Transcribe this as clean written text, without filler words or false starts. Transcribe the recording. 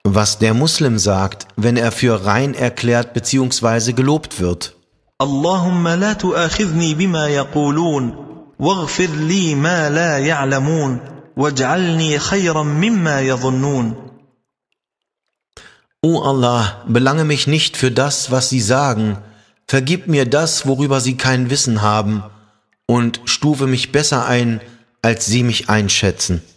was der Muslim sagt, wenn er für rein erklärt bzw. gelobt wird. Allahumma la tu'akhidhni bima yaqulun, waghfir li ma la ya'lamun, waj'alni khayran mimma yadhunnun. O Allah, belange mich nicht für das, was sie sagen, vergib mir das, worüber sie kein Wissen haben, und stufe mich besser ein, als sie mich einschätzen.